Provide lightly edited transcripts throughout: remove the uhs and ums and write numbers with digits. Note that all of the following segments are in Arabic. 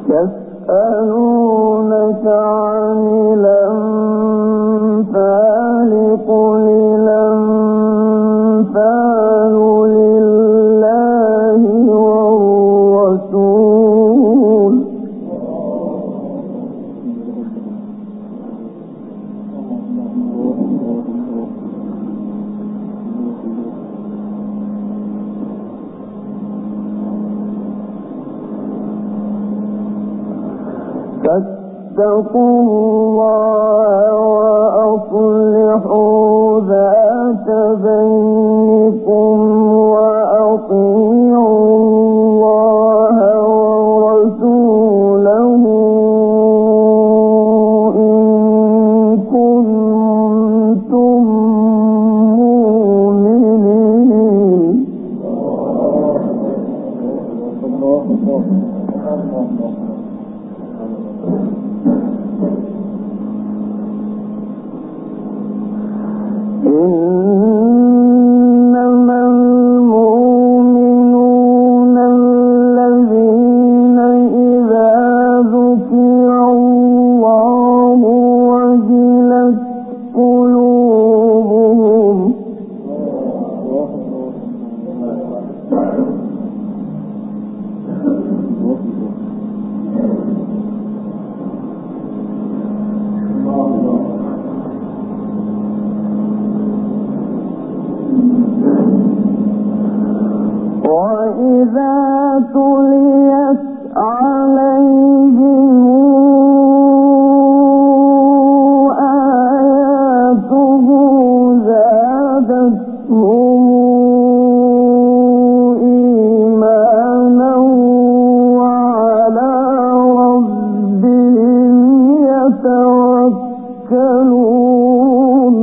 يسألونك عن الأنفال قل الأنفال لله والرسول فاتقوا الله وأصلحوا ذات بينكم وأطيعوا الله ورسوله إن كنتم مؤمنين. إنما المؤمنون الذين إذا ذكر الله وجلت قلوبهم وإذا تليت عليهم آياته زادتهم إيمانا وعلى ربهم يتوكلون.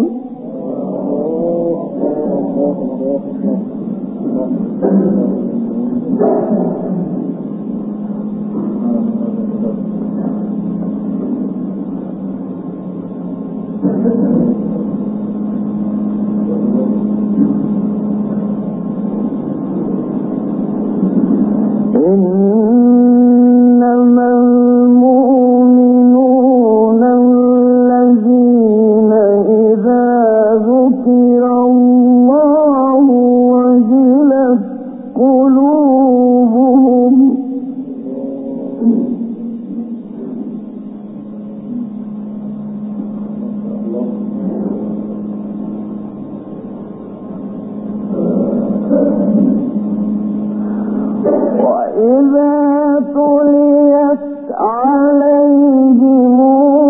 إنما المؤمنون الذين إذا ذكر الله وجلت قلوبهم وإذا تليت عليهم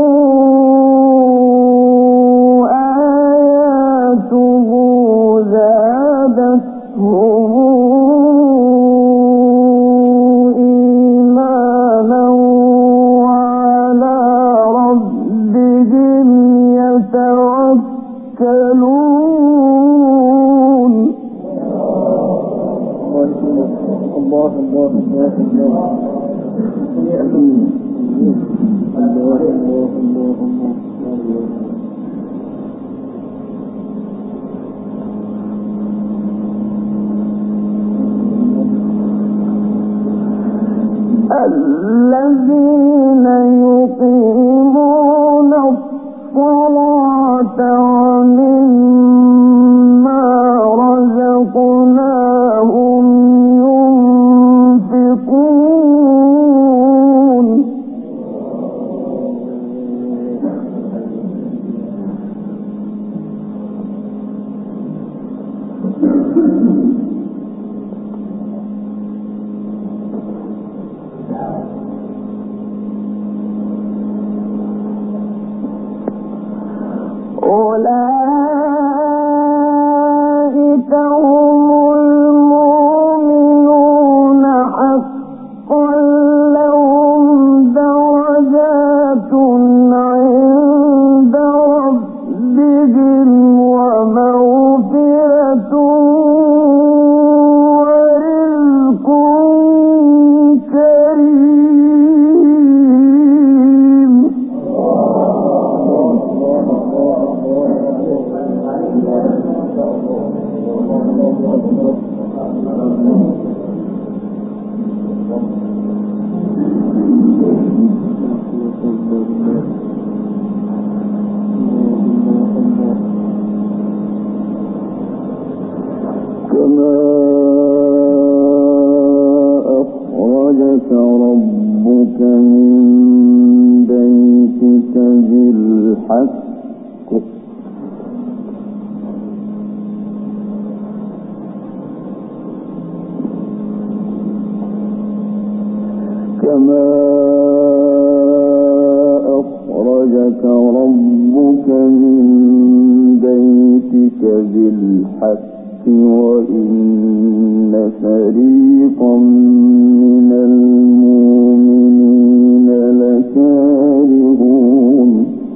آياته زادتهم إيمانا وعلى ربهم يتوكلون. الله الله الله الله الذين يقيمون الصلاة ومما رزقناهم ينفقون. أولئك هم المؤمنون حقا لهم درجات عند ربهم ومغفرة كما أخرجك ربك من بيتك بالحق وإن فريقا من المؤمنين لكارهون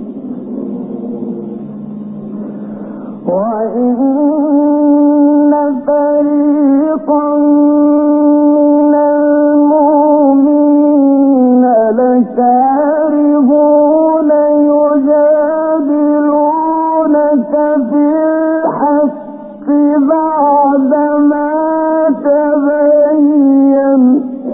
وإن فريقا من المؤمنين لكارهون يجادلونك في الحق بعدما تبين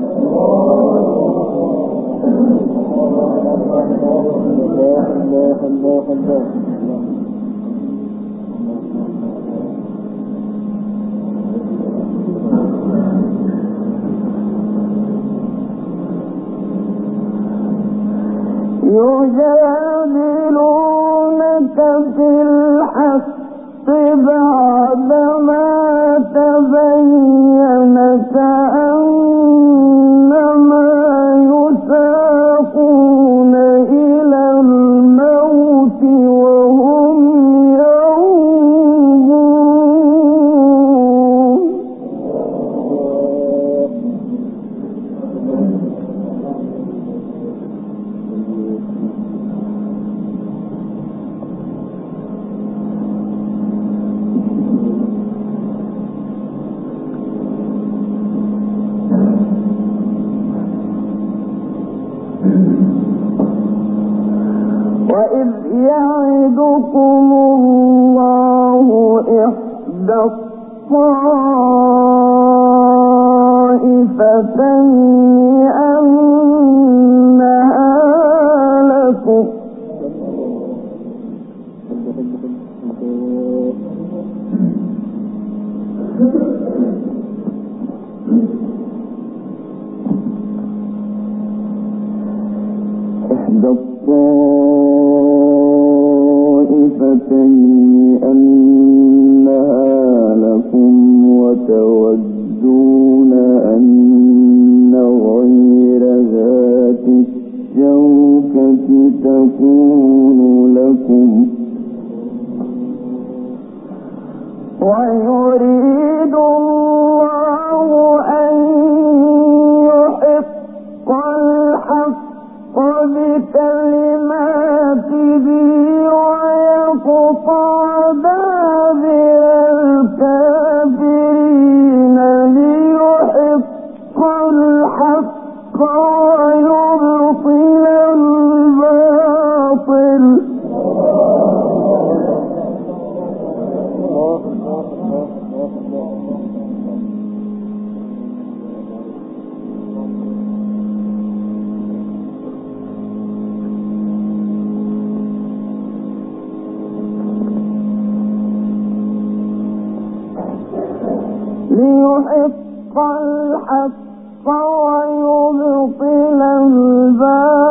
يجادلونك في الحق بعدما تبين كأنما يساقون إلى الموت وهم ينظرون وإذ يعدكم الله إحدى الطائفتين أنها لكم إحدى الطائفتين أنها لكم وتودون أن غير ذات الشوكة تكون لكم ويريد الله أن يحق الحق بكلماته ويقطع دابر الكافرين ليحق الحق ويبطل الباطل ليحق الحق ويبطل الباطل